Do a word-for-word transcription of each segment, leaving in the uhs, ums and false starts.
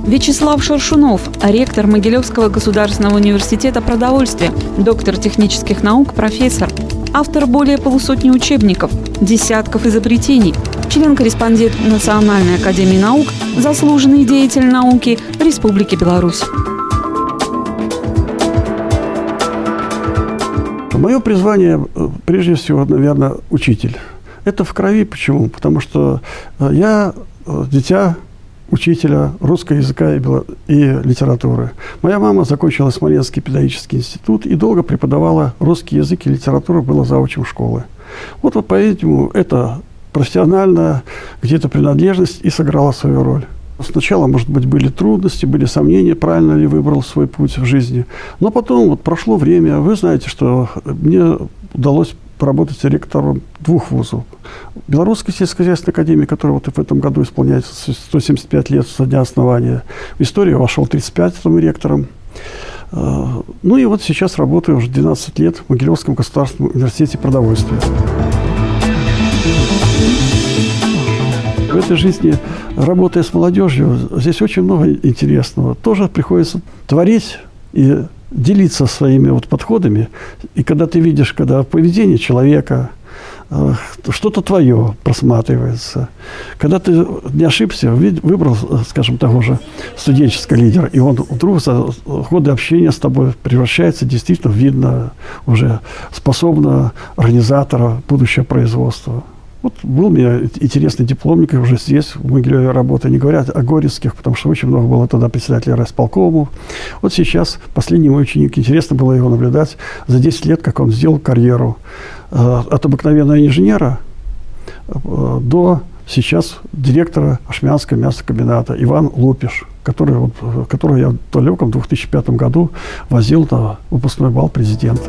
Вячеслав Шаршунов, ректор Могилевского государственного университета продовольствия, доктор технических наук, профессор, автор более полусотни учебников, десятков изобретений, член-корреспондент Национальной академии наук, заслуженный деятель науки Республики Беларусь. Мое призвание, прежде всего, наверное, учитель. Это в крови. Почему? Потому что я дитя учителя русского языка и литературы. Моя мама закончила Смоленский педагогический институт и долго преподавала русский язык и литературу, была заучем школы. Вот, вот по-видимому, это профессиональная где-то принадлежность и сыграла свою роль. Сначала, может быть, были трудности, были сомнения, правильно ли выбрал свой путь в жизни. Но потом вот прошло время. Вы знаете, что мне удалось поработать ректором двух вузов. Белорусской сельскохозяйственной академии, которая вот в этом году исполняется сто семьдесят пять лет со дня основания. В историю вошел тридцать пятым ректором. Ну и вот сейчас работаю уже двенадцать лет в Могилевском государственном университете продовольствия. В этой жизни, работая с молодежью, здесь очень много интересного. Тоже приходится творить и делиться своими вот подходами. И когда ты видишь, когда поведение человека, что-то твое просматривается. Когда ты не ошибся, выбрал, скажем, того же студенческого лидера, и он вдруг за годы общения с тобой превращается действительно в видно уже способного организатора будущего производства. Вот был у меня интересный дипломник, уже здесь, в Могилеве работая, не говорят о Горецких, потому что очень много было тогда председателей райисполкомов. Вот сейчас последний мой ученик, интересно было его наблюдать за десять лет, как он сделал карьеру э, от обыкновенного инженера э, до сейчас директора Ашмянского мясокомбината Иван Лупиш, который, вот, которого я в далеком две тысячи пятом году возил на выпускной бал президента.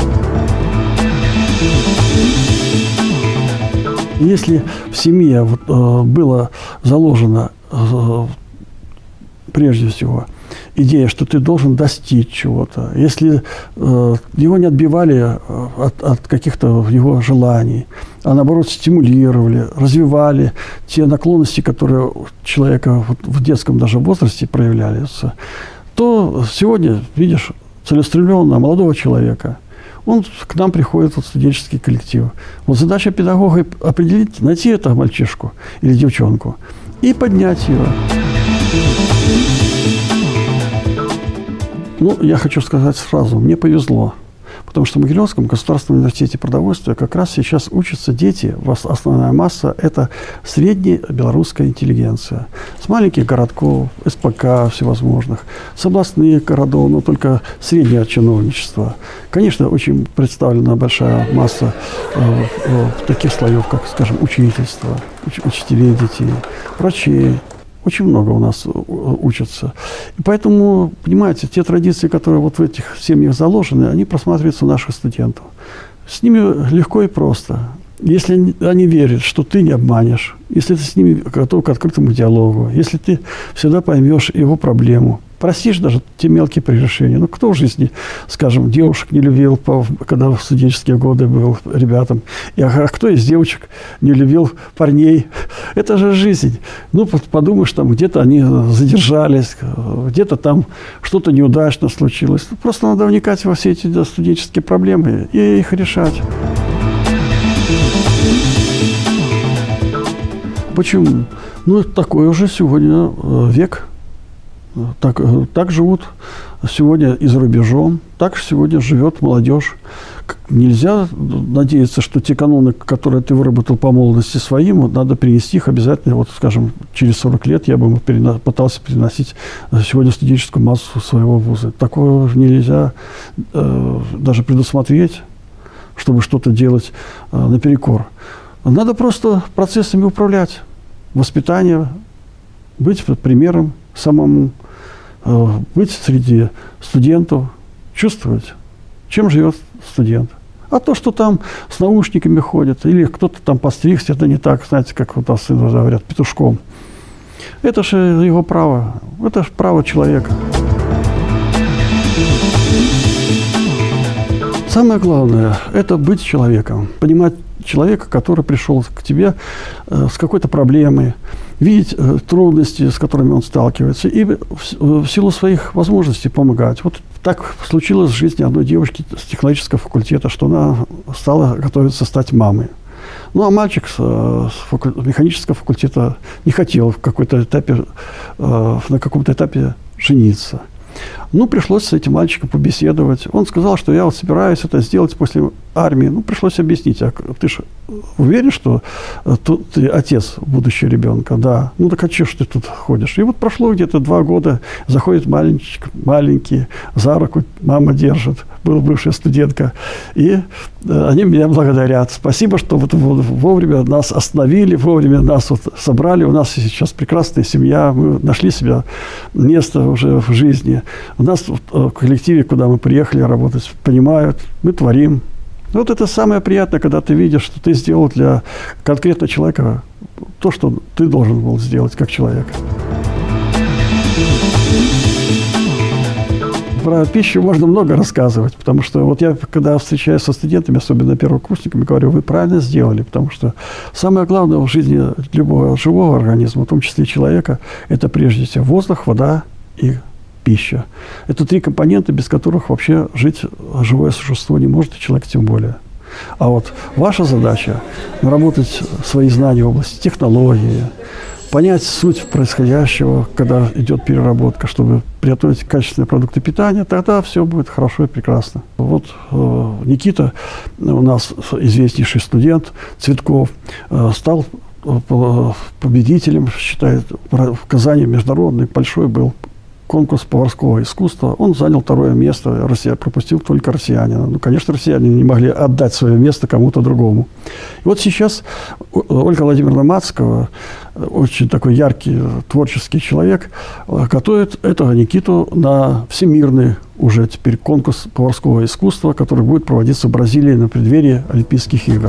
Если в семье вот, э, было заложено э, прежде всего идея, что ты должен достичь чего-то, если э, его не отбивали от, от каких-то его желаний, а наоборот стимулировали, развивали те наклонности, которые у человека вот, в детском даже возрасте проявляются, то сегодня, видишь, целеустремленного молодого человека, он к нам приходит в студенческий коллектив. Вот задача педагога определить, найти этого мальчишку или девчонку и поднять его. Ну, я хочу сказать сразу, мне повезло. Потому что в Могилевском государственном университете продовольствия как раз сейчас учатся дети, основная масса – это средняя белорусская интеллигенция. С маленьких городков, эс пэ ка всевозможных, с областных городов, но только среднее чиновничество. Конечно, очень представлена большая масса э, э, таких слоев, как, скажем, учительство, уч учителей детей, врачей. Очень много у нас учатся. И поэтому, понимаете, те традиции, которые вот в этих семьях заложены, они просматриваются у наших студентов. С ними легко и просто. Если они верят, что ты не обманешь, если ты с ними готов к открытому диалогу, если ты всегда поймешь его проблему, простишь даже те мелкие прегрешения. Ну, кто в жизни, скажем, девушек не любил, когда в студенческие годы был ребятам, и, а кто из девочек не любил парней? Это же жизнь. Ну, подумаешь, там где-то они задержались, где-то там что-то неудачно случилось. Просто надо вникать во все эти студенческие проблемы и их решать. Почему? Ну, такой уже сегодня век. Так, так живут сегодня и за рубежом, так сегодня живет молодежь. Нельзя надеяться, что те каноны, которые ты выработал по молодости своим, надо перенести их обязательно, вот, скажем, через сорок лет я бы перена- пытался переносить сегодня студенческую массу своего вуза. Такого нельзя э, даже предусмотреть, чтобы что-то делать э, наперекор. Надо просто процессами управлять, воспитание, быть примером самому, быть среди студентов, чувствовать, чем живет студент. А то, что там с наушниками ходят, или кто-то там постригся, это не так, знаете, как вот нас говорят, петушком. Это же его право, это же право человека. Самое главное – это быть человеком, понимать человека, который пришел к тебе э, с какой-то проблемой, видеть э, трудности, с которыми он сталкивается, и в, в силу своих возможностей помогать. Вот так случилось в жизни одной девушки с технологического факультета, что она стала готовиться стать мамой. Ну, а мальчик с, с факу... механического факультета не хотел в какой-то этапе, э, на каком-то этапе жениться. Ну, пришлось с этим мальчиком побеседовать. Он сказал, что я вот собираюсь это сделать после армии. Ну, пришлось объяснить. А ты же уверен, что тут ты отец будущего ребенка? Да. Ну, так а чего ж ты тут ходишь? И вот прошло где-то два года. Заходит мальчик, маленький, за руку мама держит. Была бывшая студентка. И э, они меня благодарят. Спасибо, что вот вовремя нас остановили, вовремя нас вот собрали. У нас сейчас прекрасная семья. Мы нашли себе место уже в жизни. У нас в коллективе, куда мы приехали работать, понимают, мы творим. Вот это самое приятное, когда ты видишь, что ты сделал для конкретного человека то, что ты должен был сделать как человек. Про пищу можно много рассказывать, потому что вот я, когда встречаюсь со студентами, особенно первокурсниками, говорю, вы правильно сделали, потому что самое главное в жизни любого живого организма, в том числе и человека, это прежде всего воздух, вода и пища. Это три компонента, без которых вообще жить живое существо не может, и человек тем более. А вот ваша задача – наработать свои знания в области технологии, понять суть происходящего, когда идет переработка, чтобы приготовить качественные продукты питания, тогда все будет хорошо и прекрасно. Вот э, Никита, у нас известнейший студент Цветков, э, стал э, победителем, считает, в Казани международный большой был конкурс поварского искусства. Он занял второе место. Россия пропустил только россиянина. Ну, конечно, россияне не могли отдать свое место кому-то другому. И вот сейчас Ольга Владимировна Мацкова, очень такой яркий, творческий человек, готовит этого Никиту на всемирный уже теперь конкурс поварского искусства, который будет проводиться в Бразилии на преддверии Олимпийских игр.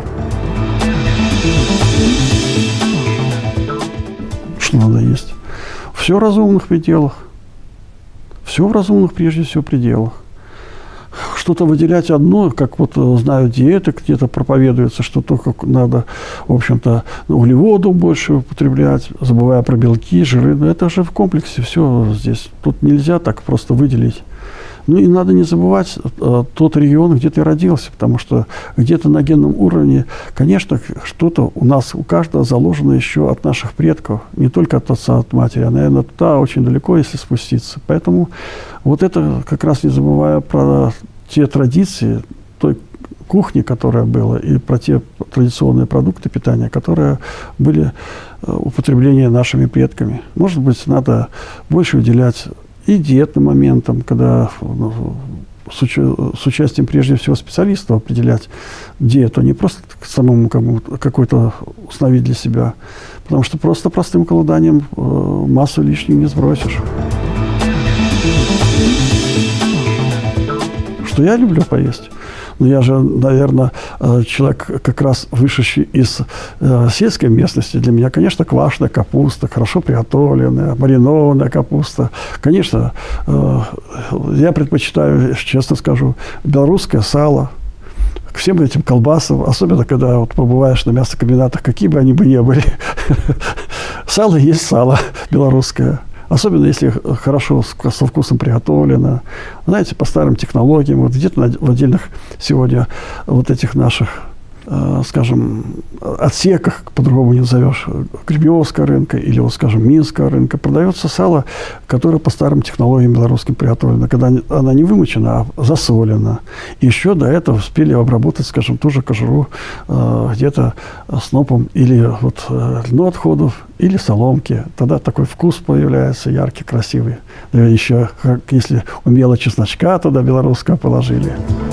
Что надо есть? Все в разумных пределах. Все в разумных, прежде всего, пределах. Что-то выделять одно, как вот знают диеты, где-то проповедуется, что только надо, в общем-то, углеводов больше употреблять, забывая про белки, жиры. Но это же в комплексе все здесь. Тут нельзя так просто выделить. Ну и надо не забывать э, тот регион, где ты родился, потому что где-то на генном уровне, конечно, что-то у нас, у каждого заложено еще от наших предков, не только от отца, от матери, а, наверное, туда очень далеко, если спуститься. Поэтому вот это, как раз не забывая про те традиции, той кухни, которая была, и про те традиционные продукты питания, которые были э, употребления нашими предками. Может быть, надо больше уделять и диетным моментом, когда ну, с, уча- с участием прежде всего специалистов определять диету, а не просто самому кому-то какой-то установить для себя. Потому что просто простым голоданием э, массу лишнюю не сбросишь. Что я люблю поесть? Но я же, наверное, человек, как раз вышедший из э, сельской местности. Для меня, конечно, квашеная капуста, хорошо приготовленная, маринованная капуста. Конечно, э, я предпочитаю, честно скажу, белорусское сало к всем этим колбасам, особенно когда вот побываешь на мясокомбинатах, какие бы они бы ни были. Сало есть сало белорусское. Особенно, если хорошо, со вкусом приготовлено. Знаете, по старым технологиям, вот где-то в отдельных сегодня вот этих наших, э, скажем, отсеках, по-другому не назовешь, Гребневского рынка или, вот, скажем, Минского рынка, продается сало, которое по старым технологиям белорусским приготовлено, когда она не вымочена, а засолена. И еще до этого успели обработать, скажем, ту же кожуру э, где-то снопом или вот э, льноотходов, или соломки. Тогда такой вкус появляется яркий, красивый. Да еще, как, если умело чесночка туда белорусского положили.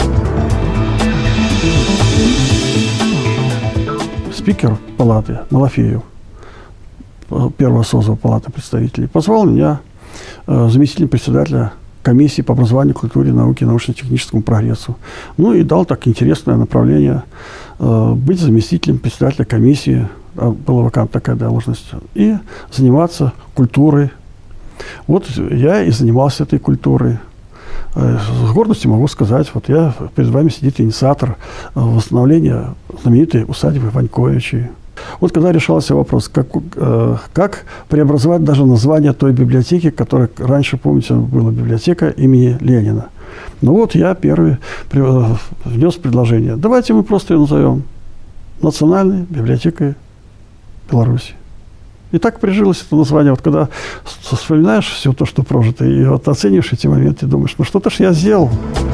Спикер палаты Малафеев, первого созыва палаты представителей, позвал меня, э, заместителем председателя комиссии по образованию, культуре, науке и научно-техническому прогрессу. Ну и дал так интересное направление э, быть заместителем председателя комиссии, была вакантна такая должность, и заниматься культурой. Вот я и занимался этой культурой. С гордостью могу сказать, вот я перед вами сидит инициатор восстановления знаменитой усадьбы Ваньковичей. Вот когда решался вопрос, как, э, как преобразовать даже название той библиотеки, которая раньше, помните, была библиотека имени Ленина. Ну вот я первый внес предложение. Давайте мы просто ее назовем Национальной библиотекой Беларуси. И так прижилось это название. Вот когда вспоминаешь все то, что прожито, и вот оценишь эти моменты, думаешь, ну что-то ж я сделал.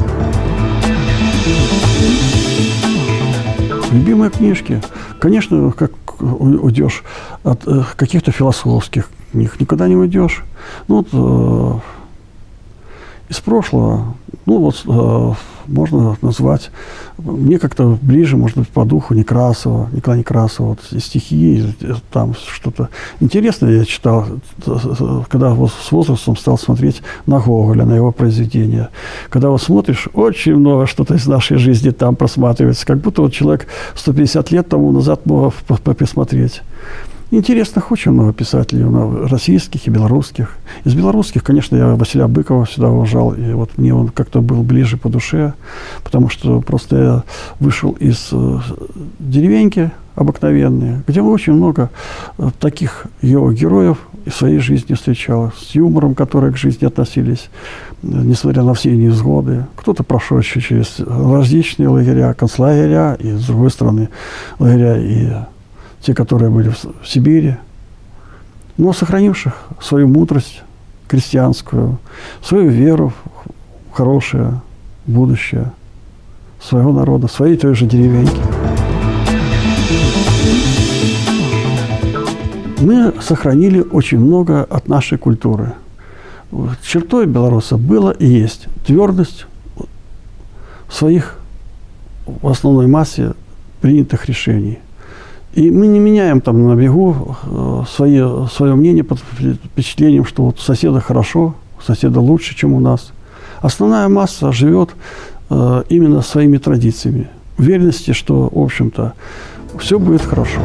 Любимые книжки. Конечно, как уйдешь от э, каких-то философских книг, никогда не уйдешь. Ну, вот, э, из прошлого, ну, вот, э, можно назвать, мне как-то ближе, может быть, по духу Некрасова, Николая Некрасова, вот, стихи, там что-то интересное я читал, когда вот с возрастом стал смотреть на Гоголя, на его произведения. Когда вот смотришь, очень много что-то из нашей жизни там просматривается, как будто вот человек сто пятьдесят лет тому назад мог посмотреть. Интересных очень много писателей, российских и белорусских. Из белорусских, конечно, я Василия Быкова всегда уважал, и вот мне он как-то был ближе по душе, потому что просто я вышел из э, деревеньки обыкновенной, где очень много э, таких его героев в своей жизни встречал, с юмором, которые к жизни относились, э, несмотря на все невзгоды. Кто-то прошел еще через различные лагеря, концлагеря, и с другой стороны лагеря и те, которые были в Сибири, но сохранивших свою мудрость крестьянскую, свою веру в хорошее будущее своего народа, своей той же деревеньки. Мы сохранили очень много от нашей культуры. Чертой белоруса было и есть твердость в своих, в основной массе, принятых решений. И мы не меняем там на бегу э, свои, свое мнение под впечатлением, что вот у соседа хорошо, у соседа лучше, чем у нас. Основная масса живет э, именно своими традициями, уверенности, что, в общем-то, все будет хорошо.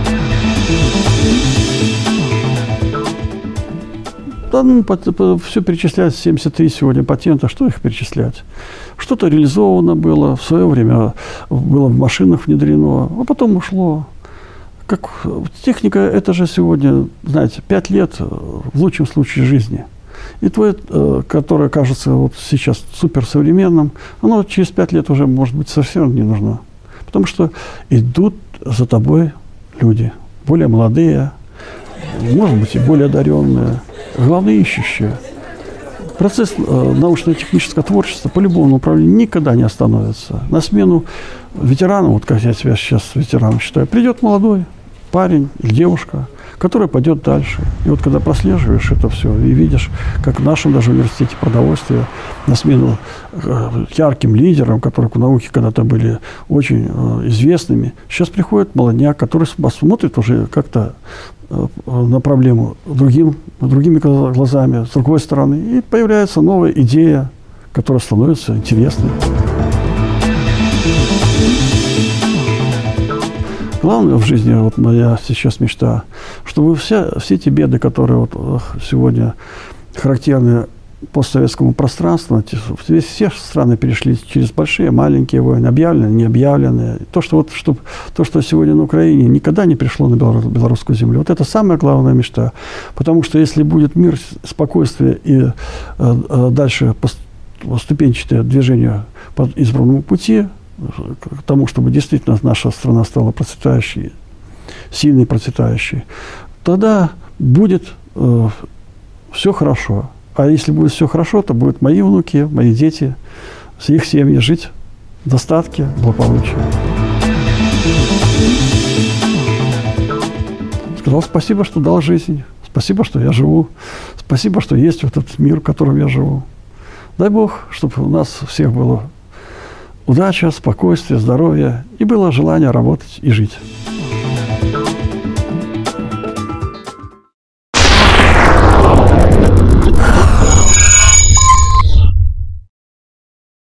Да, ну, по, по, все перечислять, семьдесят три сегодня патента, что их перечислять? Что-то реализовано было, в свое время было в машинах внедрено, а потом ушло. Как техника, это же сегодня, знаете, пять лет в лучшем случае жизни. И твое, которое кажется вот сейчас суперсовременным, оно через пять лет уже, может быть, совсем не нужно. Потому что идут за тобой люди, более молодые, может быть, и более одаренные, главное, ищущие. Процесс научно-технического творчества по любому направлению никогда не остановится. На смену ветерану, вот как я себя сейчас ветераном считаю, придет молодой парень или девушка, которая пойдет дальше. И вот когда прослеживаешь это все и видишь, как в нашем даже университете продовольствия на смену э, ярким лидерам, которые в науке когда-то были очень э, известными, сейчас приходит молодняк, который смотрит уже как-то э, на проблему другим, другими глазами, с другой стороны, и появляется новая идея, которая становится интересной. Главное в жизни, вот моя сейчас мечта, чтобы все, все эти беды, которые вот сегодня характерны постсоветскому пространству, все страны перешли через большие, маленькие войны, объявленные, не объявленные. То, что, вот, чтобы, то, что сегодня на Украине никогда не пришло на белорусскую землю, вот это самая главная мечта. Потому что если будет мир, спокойствие и э, дальше поступенчатое движение по избранному пути, к тому, чтобы действительно наша страна стала процветающей, сильной процветающей, тогда будет э, все хорошо. А если будет все хорошо, то будут мои внуки, мои дети, с их семьей жить в достатке, благополучии. Сказал спасибо, что дал жизнь. Спасибо, что я живу. Спасибо, что есть вот этот мир, в котором я живу. Дай Бог, чтобы у нас всех было удача, спокойствие, здоровье и было желание работать и жить.